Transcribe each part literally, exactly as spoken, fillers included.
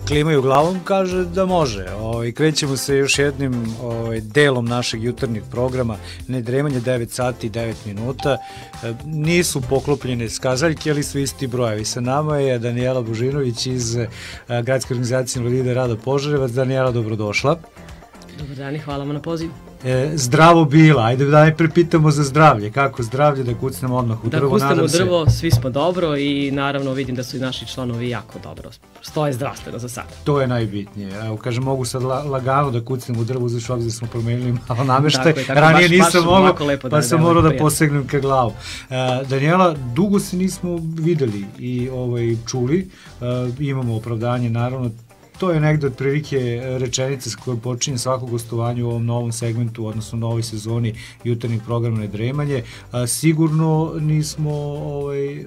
klimaju glavom, kaže da može. Ovaj, krećemo se još jednim ovaj, delom našeg jutarnjeg programa, Nedremanje, devet sati i devet minuta. E, nisu poklopljene skazaljke, ali su isti brojevi. Sa nama je Danijela Božinović iz e, Gradske organizacije invalida rada Požarevac. Danijela, dobrodošla. Dobar dan i hvala vam na pozivu. E, zdravo bila, ajde da najpre pitamo za zdravlje. Kako zdravlje, da kucnemo odmah u drvo? Da kucnemo u drvo, svi smo dobro i naravno vidim da su i naši članovi jako dobro. Stoje zdravstveno za sada. To je najbitnije. Evo, kažem, mogu sad la, lagano da kucnemo u drvo, znači obzir smo promenili malo nameštaj. Ranije nisam mogao, pa sam morao da posegnem ka glavu. E, Danijela, dugo se nismo videli i ovaj, čuli. E, imamo opravdanje, naravno. To je negde otprilike rečenica s kojom počinje svako gostovanje u ovom novom segmentu, odnosno novoj sezoni jutarnjeg programa Nedremanje. A, sigurno nismo ovaj,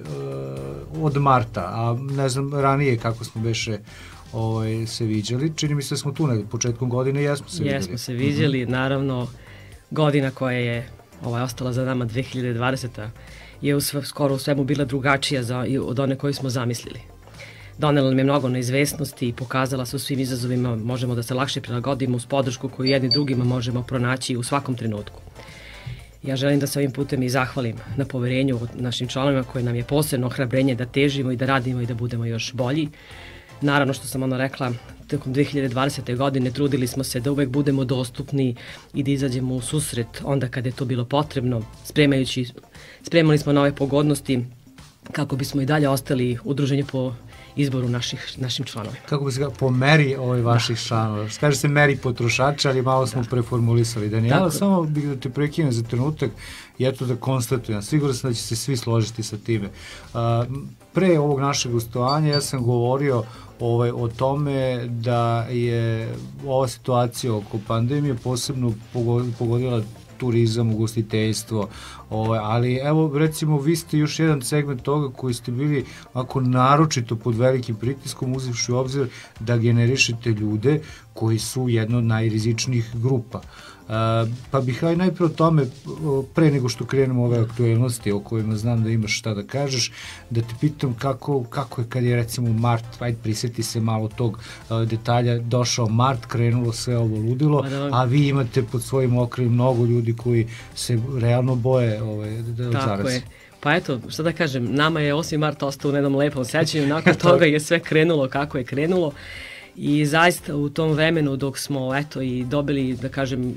od marta, a ne znam ranije kako smo beše ovaj, se viđali. Čini mi se da smo tu negde početkom godine, jesmo se vidjeli. Jesmo se viđali, mm-hmm. Naravno godina koja je ovaj, ostala za nama dve hiljade dvadeseta je u sve, skoro u svemu bila drugačija za, od one koju smo zamislili. Donela nam je mnogo neizvesnosti i pokazala se u svim izazovima možemo da se lakše prilagodimo uz podršku koju jedni drugima možemo pronaći u svakom trenutku. Ja želim da se ovim putem i zahvalim na poverenju našim članovima koje nam je posebno ohrabrenje da težimo i da radimo i da budemo još bolji. Naravno, što sam ono rekla, tokom dve hiljade dvadesete. godine trudili smo se da uvek budemo dostupni i da izađemo u susret onda kada je to bilo potrebno, spremajući, spremali smo nove pogodnosti kako bismo i dalje ostali udruženje po izboru naših, našim članovima. Kako bi se po meri ovaj vaših da. članova? Kaže se meri potrošača, ali malo smo da. preformulisali. Danijela, samo bih da te prekinem za trenutak i eto da konstatujem. Siguran sam da će se svi složiti sa time. Uh, pre ovog našeg gostovanja ja sam govorio ovaj, o tome da je ova situacija oko pandemije posebno pogodila turizam, ugostiteljstvo, ovaj, ali evo recimo vi ste još jedan segment toga koji ste bili ako naročito pod velikim pritiskom uzevši u obzir da generišete ljude koji su jedna od najrizičnijih grupa. Uh, pa bih aj najpre o tome, pre nego što krenemo ove aktuelnosti o kojima znam da imaš šta da kažeš, da te pitam kako, kako je kad je recimo mart, ajde prisjeti se malo tog uh, detalja, došao mart, krenulo sve ovo ludilo, a vi imate pod svojim okriljem mnogo ljudi koji se realno boje ovaj, da od Tako je. Pa eto, šta da kažem, nama je osmi mart ostao u jednom lepom sećanju, nakon toga je sve krenulo kako je krenulo i zaista u tom vremenu dok smo eto i dobili, da kažem,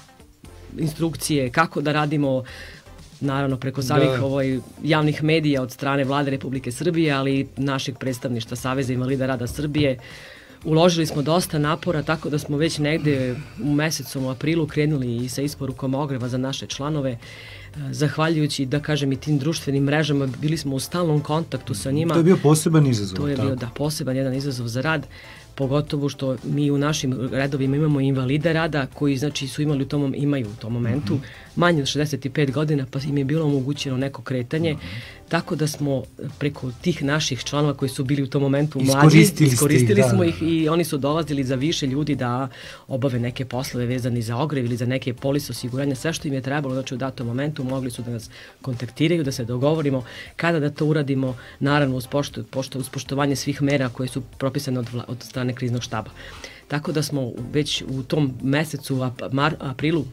instrukcije kako da radimo, naravno preko samih da. ovaj, javnih medija od strane Vlade Republike Srbije, ali i našeg predstavništva Saveza invalida rada Srbije. Uložili smo dosta napora, tako da smo već negde u mesecu, u aprilu krenuli i sa isporukom ogreva za naše članove. Zahvaljujući, da kažem, i tim društvenim mrežama, bili smo u stalnom kontaktu sa njima. To je bio poseban izazov. To je tako. bio, da, poseban jedan izazov za rad. Pogotovo što mi u našim redovima imamo invalide rada koji znači su imali u tom, imaju u tom momentu mm-hmm. manje od šezdeset pet godina pa im je bilo omogućeno neko kretanje, mm-hmm. tako da smo preko tih naših članova koji su bili u tom momentu mlađi, iskoristili smo ih i oni su dolazili za više ljudi da obave neke poslove vezani za ogrev ili za neke polise osiguranja, sve što im je trebalo, znači u datom momentu mogli su da nas kontaktiraju, da se dogovorimo kada da to uradimo, naravno uz, pošto, pošto, uz poštovanje svih mera koje su propisane od, vla, od strane kriznog štaba. Tako da smo već u tom mesecu, mar, aprilu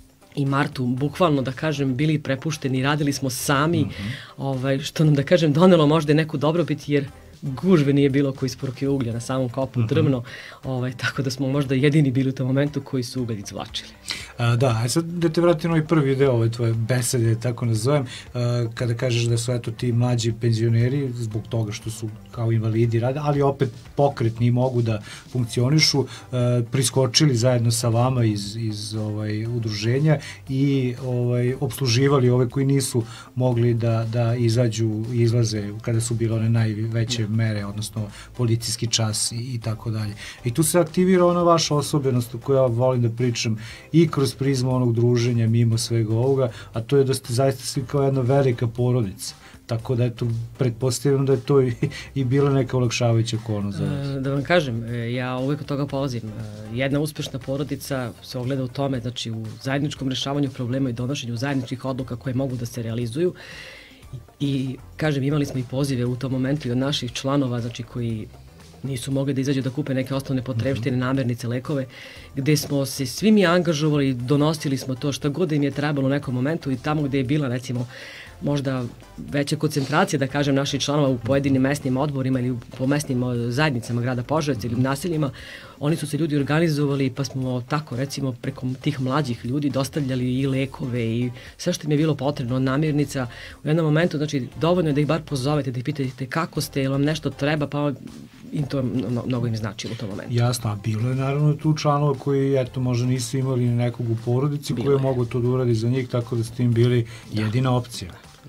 i martu, bukvalno da kažem, bili prepušteni, radili smo sami, mm-hmm. ovaj, što nam da kažem donelo možda i neku dobrobit, jer gužve nije bilo koji isporuke uglja na samom kopu mm-hmm. drvno, ovaj, tako da smo možda jedini bili u tom momentu koji su ugalj izvlačili. A, da, a sad da te vratim na ovaj prvi deo ove tvoje besede, tako nazovem, a, kada kažeš da su eto ti mlađi penzioneri zbog toga što su kao invalidi rada, ali opet pokretni i mogu da funkcionišu, a, priskočili zajedno sa vama iz, iz ovaj, udruženja i ovaj, obsluživali ove koji nisu mogli da, da izađu i izlaze kada su bile one najveće mere, odnosno policijski čas i, i tako dalje. I tu se aktivira ona vaša osobenost o kojoj ja volim da pričam i kroz prizmu onog druženja mimo svega ovoga, a to je da ste zaista svi kao jedna velika porodica. Tako da eto, pretpostavljam da je to i, i bila neka olakšavajuća okolnost za vas. Da vam kažem, ja uvek od toga polazim. Jedna uspešna porodica se ogleda u tome, znači u zajedničkom rešavanju problema i donošenju zajedničkih odluka koje mogu da se realizuju. I kažem, imali smo i pozive u tom momentu i od naših članova, znači koji nisu mogli da izađu da kupe neke osnovne potrepštine, namirnice, lekove, gde smo se svi mi angažovali, donosili smo to šta god im je trebalo u nekom momentu i tamo gde je bila, recimo, možda veća koncentracija, da kažem, naših članova u pojedinim mesnim odborima ili po mesnim zajednicama grada Požarevca ili naseljima, oni su se ljudi organizovali pa smo tako, recimo, preko tih mlađih ljudi dostavljali i lekove i sve što im je bilo potrebno, namirnica. U jednom momentu, znači, dovoljno je da ih bar pozovete, da ih pitate kako ste, ili vam nešto treba, pa i to mnogo im znači u tom momentu. Jasno, a bilo je naravno tu članova koji, eto, možda nisu imali nekog u porodici koji je mogu to da uradi za njih, tako da ste im bili jedina opcija.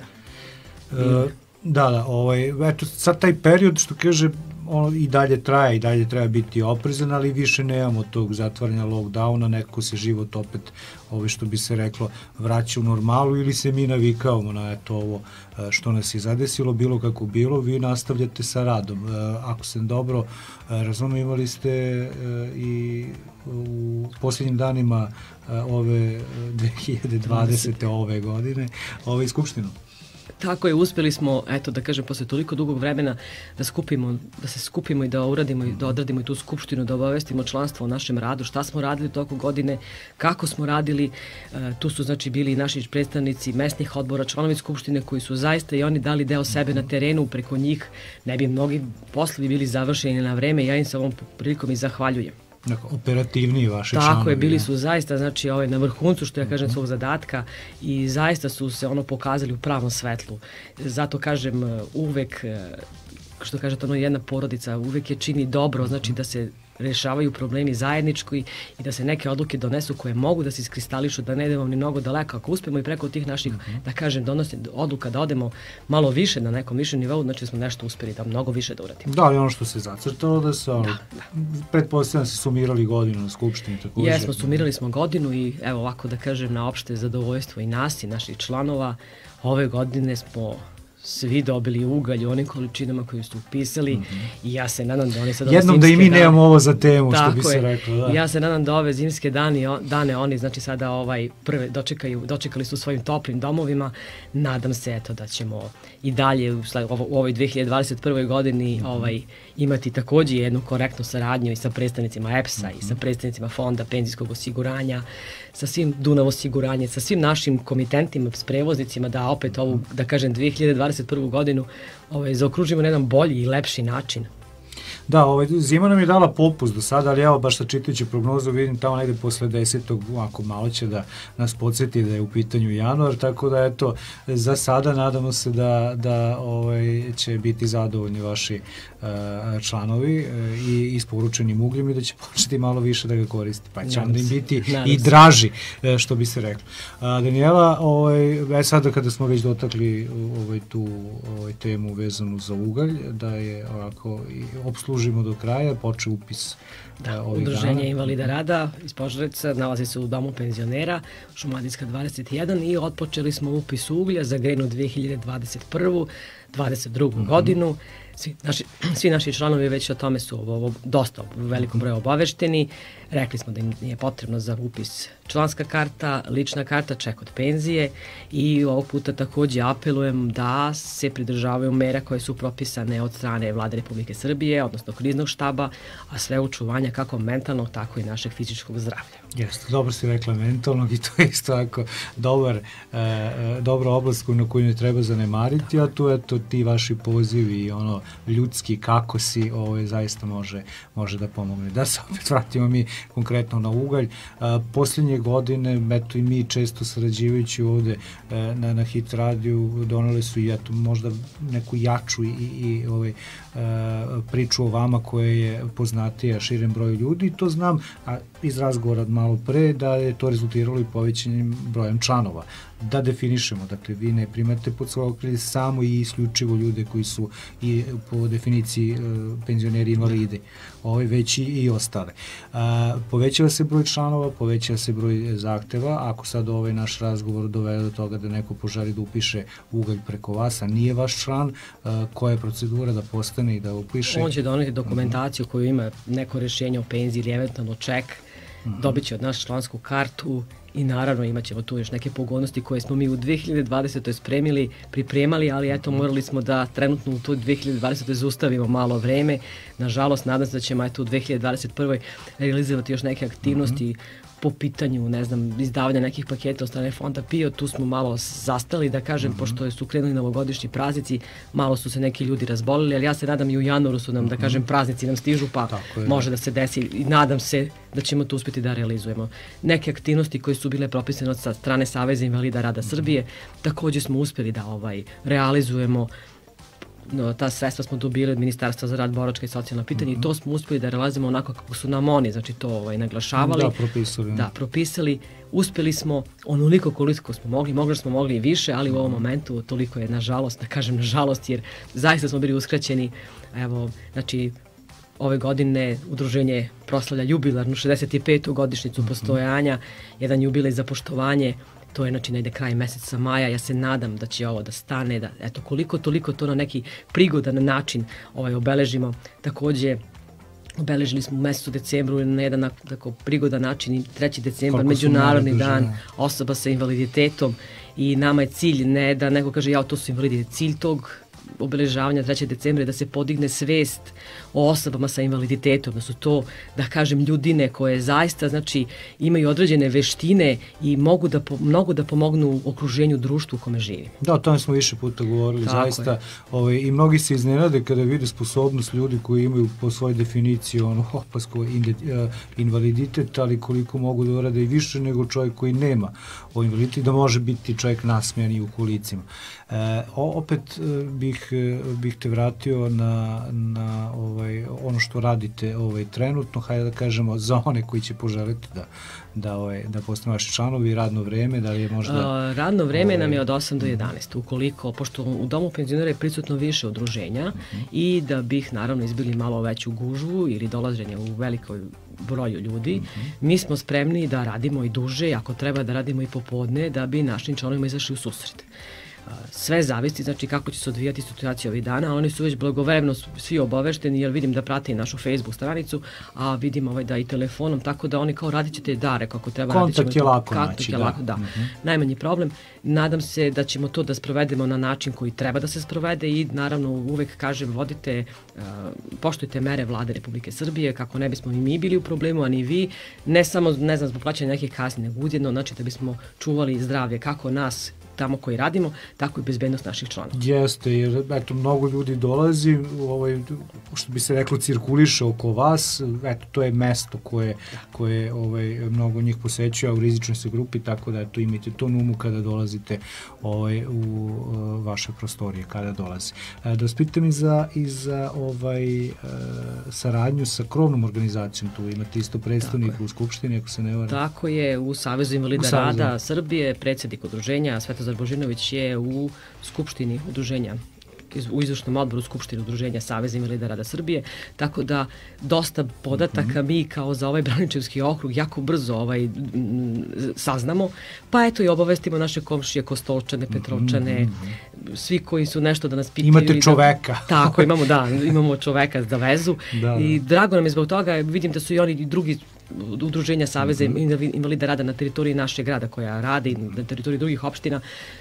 Da, da, da, ovaj, eto, sad taj period, što kaže, on i dalje traje, i dalje treba biti oprezan, ali više nemamo tog zatvaranja lockdowna, nekako se život opet, ovaj, što bi se reklo, vraća u normalu ili se mi navikavamo na eto ovo što nas je zadesilo, bilo kako bilo, vi nastavljate sa radom. Ako sam dobro razumijem, imali ste i u posljednjim danima ove dve hiljade dvadesete. ove godine ovaj skupštinu. Tako je, uspeli smo, eto da kažem, posle toliko dugog vremena da skupimo, da se skupimo i da uradimo i da odradimo i tu skupštinu, da obavestimo članstvo o našem radu, šta smo radili toko godine, kako smo radili. E, tu su znači bili i naši predstavnici mesnih odbora, članovi skupštine koji su zaista i oni dali deo sebe na terenu, preko njih ne bi mnogi poslovi bili završeni na vreme, ja im se ovom prilikom i zahvaljujem. Operativniji vaši članovi. Tako je, bili su zaista, znači, ovaj, na vrhuncu, što ja kažem, svog zadatka i zaista su se ono pokazali u pravom svetlu. Zato kažem, uvek, što kažete, ono, jedna porodica uvek je čini dobro, znači da se rešavaju problemi zajednički i da se neke odluke donesu koje mogu da se iskristališu, da ne idemo ni mnogo daleko. Ako uspemo i preko tih naših, da kažem, donosi odluka da odemo malo više na nekom višem nivou, znači smo nešto uspeli da mnogo više da uradimo. Da, ali ono što se zacrtalo da se, ono, pretpostavljam se sumirali godinu na skupštini takođe. Jesmo, sumirali smo godinu i evo ovako da kažem, na opšte zadovoljstvo i nas i naših članova, ove godine smo svi dobili ugalj u onim količinama koji su upisali mm-hmm. i ja se nadam da oni sad ove jednom da i mi dane, nemamo ovo za temu, što bi se reklo. Da. Ja se nadam da ove zimske dani, dane oni, znači sada ovaj prve dočekaju, dočekali su svojim toplim domovima. Nadam se eto da ćemo i dalje u, u ovoj dve hiljade dvadeset prve godini mm-hmm. ovaj, imati takođe jednu korektnu saradnju i sa predstavnicima E P S-a mm-hmm. i sa predstavnicima Fonda penzijskog osiguranja, sa svim Dunav osiguranje, sa svim našim komitentima, s prevoznicima, da opet ovu, da kažem, dve hiljade dvadeset prvu godinu ovaj, zaokružimo na jedan bolji i lepši način. Da, ovaj, zima nam je dala popust do sada, ali evo baš sa čitajući prognozu vidim tamo negde posle desetog, ako malo će da nas podsjeti da je u pitanju januar, tako da eto, za sada nadamo se da, da ovaj, će biti zadovoljni vaši uh, članovi uh, i isporučenim ugljem i da će početi malo više da ga koristi, pa će onda im biti i draži, uh, što bi se reklo. Uh, Danijela, ovaj, sada kada smo već dotakli ovaj, tu ovaj, temu vezanu za ugalj, da je ovako i opslužimo do kraja, počeo upis da, ovih Udruženje dana. Invalida rada iz Požarevca nalazi se u domu penzionera Šumadijska dvadeset jedan i otpočeli smo upis uglja za grejnu dve hiljade dvadeset prvu dvadeset drugu mm-hmm. godinu. Svi naši, svi naši članovi već o tome su ovo, dosta u velikom broju obavešteni. Rekli smo da im nije potrebno za upis članska karta, lična karta, ček od penzije i ovog puta takođe apelujem da se pridržavaju mera koje su propisane od strane Vlade Republike Srbije, odnosno kriznog štaba, a sve očuvanja kako mentalnog, tako i našeg fizičkog zdravlja. Jeste, dobro si rekla mentalnog i to je isto tako dobar, e, dobra oblast na koju ne treba zanemariti, a tu eto ti vaši pozivi i ono ljudski kako si, ovo zaista može, može da pomogne. Da se opet vratimo mi konkretno na ugalj. A, posljednje godine, eto i mi često sarađivajući ovde e, na, na Hit radiju donale su i eto možda neku jaču i, i ovaj, e, priču o vama koja je poznatija širem broju ljudi. To znam a, iz razgovora od malo pre da je to rezultiralo i povećanjem brojem članova. Da definišemo, dakle vi ne primate pod svoj okrilje samo i isključivo ljude koji su i po definiciji e, penzioneri invalidi, ovaj, već i, i ostale. A, povećava se broj članova, povećava se broj zahteva, ako sad ovaj naš razgovor dovede do toga da neko poželi da upiše ugalj preko vas, a nije vaš član, a, koja je procedura da postane i da upiše? On će doneti dokumentaciju koju ima neko rešenje o penziji ili eventualno ček, dobit će od nas člansku kartu i naravno imat ćemo tu još neke pogodnosti koje smo mi u dve hiljade dvadesetoj spremili, pripremali, ali eto morali smo da trenutno u toj dve hiljade dvadesetoj zaustavimo malo vreme. Nažalost, nadam se da ćemo eto u dve hiljade dvadeset prvoj realizovati još neke aktivnosti mm-hmm. po pitanju, ne znam, izdavanja nekih paketa od strane Fonda PIO. Tu smo malo zastali, da kažem, mm-hmm. pošto su krenuli novogodišnji praznici, malo su se neki ljudi razbolili, ali ja se nadam i u januaru su nam, mm-hmm. da kažem, praznici nam stižu, pa može da se desi i nadam se da ćemo to uspjeti da realizujemo. Neke aktivnosti koje su bile propisane od strane Saveza invalida rada Srbije, mm-hmm. također smo uspjeli da ovaj realizujemo. No, ta sredstva smo dobili od Ministarstva za rad, boračka i socijalna pitanja mm-hmm. i to smo uspjeli da realizujemo onako kako su nam oni, znači to ovaj, naglašavali. Da, propisali. Da, propisali. Uspjeli smo onoliko koliko smo mogli, mogli smo mogli i više, ali u ovom momentu toliko je nažalost, da kažem nažalost, jer zaista smo bili uskraćeni. Evo, znači, ove godine udruženje proslavlja jubilarnu šezdeset petu godišnjicu mm-hmm. postojanja, jedan jubilej za poštovanje. To je znači negde kraj meseca maja. Ja se nadam da će ovo da stane, da eto koliko toliko to na neki prigodan način ovaj obeležimo. Takođe obeležili smo u mesecu decembru na jedan tako prigodan način i treći decembar, Međunarodni dan osoba sa invaliditetom, i nama je cilj ne da neko kaže ja to su invalidi, cilj tog obeležavanja trećeg decembra je da se podigne svest o osobama sa invaliditetom, da su to, da kažem, ljudine koje zaista, znači, imaju određene veštine i mogu da, mogu da pomognu okruženju, društvu u kome živi. Da, o tome smo više puta govorili, tako zaista, ovaj, i mnogi se iznenade kada vide sposobnost ljudi koji imaju po svojoj definiciji ono opasko invaliditet, ali koliko mogu da urade i više nego čovjek koji nema o invaliditet, da može biti čovjek nasmejan i u kolicima. E, opet bih, bih te vratio na, na ovaj, ono što radite ovaj, trenutno, hajde da kažemo za one koji će poželiti da, da, ovaj, da postanu vaši članovi, radno vreme, da li je možda... A, radno vreme ovaj, nam je od osam do jedanaest, ukoliko, pošto u Domu penzionera je prisutno više udruženja uh-huh. i da bih naravno izbili malo veću gužvu ili dolaženje u velikoj broju ljudi, uh-huh. mi smo spremni da radimo i duže, ako treba da radimo i popodne, da bi našim članovima izašli u susret. Sve zavisi, znači kako će se odvijati situacija ovih dana, oni su već blagovremeno svi obavešteni, jer vidim da prati našu Facebook stranicu, a vidim ovaj da i telefonom, tako da oni kao radit ćete dare kako treba. Kontakt je lako naći, da. Lako, da. Uh-huh. Najmanji problem. Nadam se da ćemo to da sprovedemo na način koji treba da se sprovede i naravno uvek kažem vodite, uh, poštujte mere Vlade Republike Srbije kako ne bismo i mi bili u problemu, a ni vi, ne samo, ne znam, zbog plaćanja nekih kazni, nego ujedno, znači da bismo čuvali zdravlje kako nas tamo koji radimo, tako i bezbednost naših članova. Jeste, jer eto, mnogo ljudi dolazi, ovaj, što bi se reklo, cirkuliše oko vas, eto, to je mesto koje, koje ovaj, mnogo njih posećuje, a u rizičnoj se grupi, tako da eto, imajte to na umu kada dolazite ovaj, u uh, vaše prostorije, kada dolazi. E, da vas pitam i za, i za ovaj, uh, saradnju sa krovnom organizacijom, tu imate isto predstavnika u Skupštini, ako se ne varam. Tako je, u Savezu invalida rada Srbije, predsjednik udruženja Svetozar Božinović je u Skupštini udruženja, u izvršnom odboru Skupštine udruženja Saveza invalida rada Srbije, tako da dosta podataka mi kao za ovaj Braničevski okrug jako brzo ovaj, m, saznamo, pa eto i obavestimo naše komšije Kostolčane, Petrovčane, svi koji su nešto da nas pitaju. Imate čoveka. Da, tako, imamo, da, imamo čoveka za vezu da, i drago nam je zbog toga, vidim da su i oni i drugi udruženja Saveza mm-hmm. invalida rada na teritoriji našeg grada koja radi, na teritoriji drugih opština.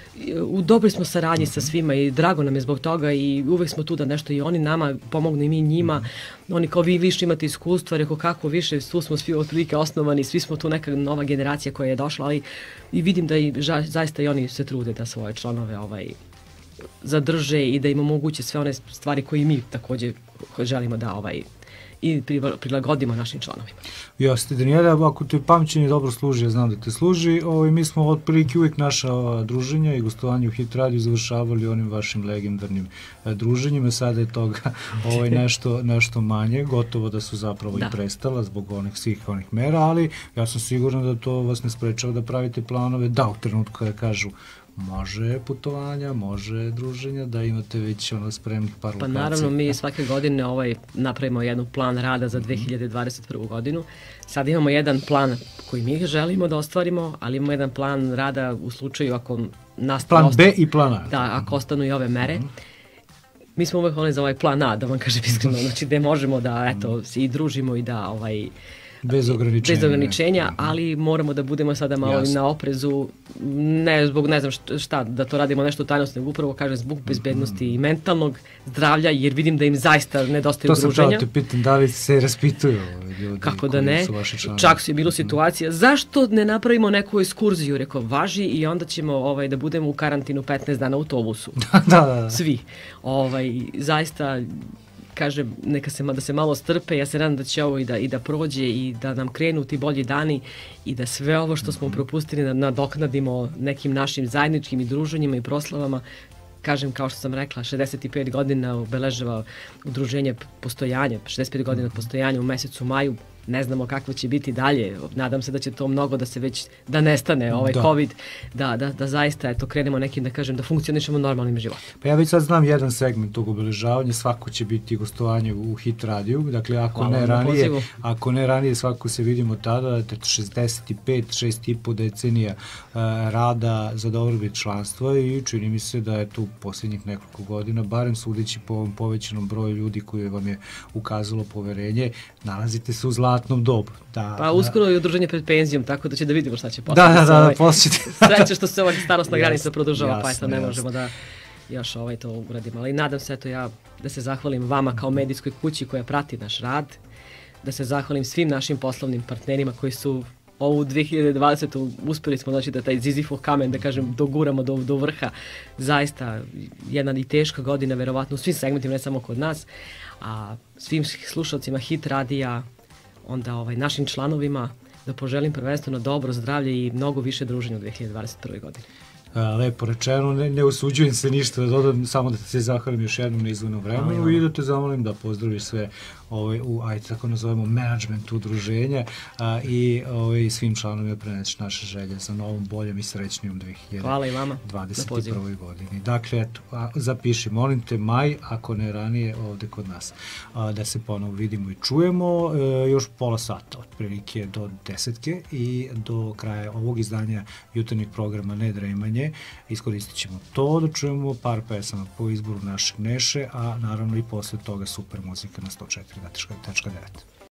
U dobroj smo saradnji mm-hmm. sa svima i drago nam je zbog toga i uvek smo tu da nešto i oni nama pomognu i mi njima. Mm-hmm. Oni kao vi više imate iskustva, reko kako više, tu smo svi otprilike osnovani, svi smo tu neka nova generacija koja je došla, ali i vidim da i ža, zaista i oni se trude da svoje članove ovaj, zadrže i da im omoguće sve one stvari koje mi također želimo da ovaj i prilagodimo našim članovima. Jeste, Danijela, ako te pamćenje dobro služi, ja znam da te služi, ovaj, mi smo otprilike uvijek naša druženja i gostovanje u Hit radiju završavali onim vašim legendarnim a, druženjima, sada je toga ovaj, nešto, nešto manje, gotovo da su zapravo da. i prestala zbog onih svih onih mera, ali ja sam siguran da to vas ne sprečava da pravite planove, da u trenutku kada kažu može putovanja, može druženja, da imate već ono spremnih par pa lokacija. Pa naravno mi svake godine ovaj, napravimo jedan plan rada za dve hiljade dvadeset prvu godinu. Sad imamo jedan plan koji mi želimo da ostvarimo, ali imamo jedan plan rada u slučaju ako nastane... Plan ostane, B i plan A. Da, ako ostanu i ove mere. Uh-huh. Mi smo uvek volili za ovaj plan A, da vam kažem iskreno, znači gde možemo da eto, se i družimo i da ovaj, Bez ograničenja. Bez ograničenja, ali moramo da budemo sada malo Jasne. na oprezu, ne zbog ne znam šta, da to radimo nešto tajnost, nego upravo kažem zbog bezbednosti mm. i mentalnog zdravlja, jer vidim da im zaista nedostaju udruženja. To sam pravo te pitam, da li se raspituju ljudi Kako da ne, čak su je bilo situacija, zašto ne napravimo neku ekskurziju, rekao, važi i onda ćemo ovaj, da budemo u karantinu petnaest dana u autobusu. da, da, da. Svi. Ovaj, zaista, kažem, neka se, da se malo strpe, ja se nadam da će ovo i da, i da prođe i da nam krenu ti bolji dani i da sve ovo što smo propustili nadoknadimo nekim našim zajedničkim i druženjima i proslavama. Kažem, kao što sam rekla, šezdeset pet godina obeležava udruženje postojanja, šezdeset pet godina postojanja u mesecu maju, ne znamo kakvo će biti dalje, nadam se da će to mnogo da se već, da nestane ovaj da. COVID, da, da, da zaista eto, krenemo nekim, da kažem, da funkcionišemo normalnim životom. Pa ja već sad znam jedan segment tog obeležavanja, svako će biti gostovanje u Hit radiju, dakle ako Hvala ne ranije, ako ne ranije svako se vidimo tada, šezdeset pet, šest i po decenija uh, rada za dobrobit članstva i čini mi se da je tu posljednjih nekoliko godina, barem sudeći po ovom povećanom broju ljudi koji vam je ukazalo poverenje, nalazite se u zlatnom dobu. Da, pa uskoro je udruženje pred penzijom, tako da će da vidimo šta će postati. Da, da, da, ovaj, posjeći. Sreće što se ova starostna granica produžava, jasne, pa eto ne jasne. možemo da još ovaj to uradimo. Ali nadam se eto ja da se zahvalim vama kao medijskoj kući koja prati naš rad, da se zahvalim svim našim poslovnim partnerima koji su ovu dve hiljade dvadesetu uspeli smo znači da taj Zizifov kamen, da kažem, doguramo do, do vrha. Zaista jedna i teška godina, verovatno u svim segmentima, ne samo kod nas, a svim slušalcima Hit radija, onda ovaj, našim članovima da poželim prvenstveno dobro zdravlje i mnogo više druženja u dve hiljade dvadeset prve. godine. Lepo rečeno, ne, ne usuđujem se ništa da dodam, samo da se zahvalim još jednom na izvornom vremenu i da te zamolim da pozdraviš sve ovaj, u, ajde tako nazovemo, management udruženja a, i ovaj, svim članovima preneseš naše želje za novom, boljem i srećnijom dve hiljade dvadeset prve. godini. Dakle, eto, a, zapiši, molim te, maj, ako ne ranije, ovde kod nas, a, da se ponovo vidimo i čujemo e, još pola sata, otprilike do desetke i do kraja ovog izdanja jutarnjeg programa Ne dremanje. Iskoristit ćemo to da čujemo par pesama po izboru našeg Neše, a naravno i posle toga super muzika na sto četiri tačka devet.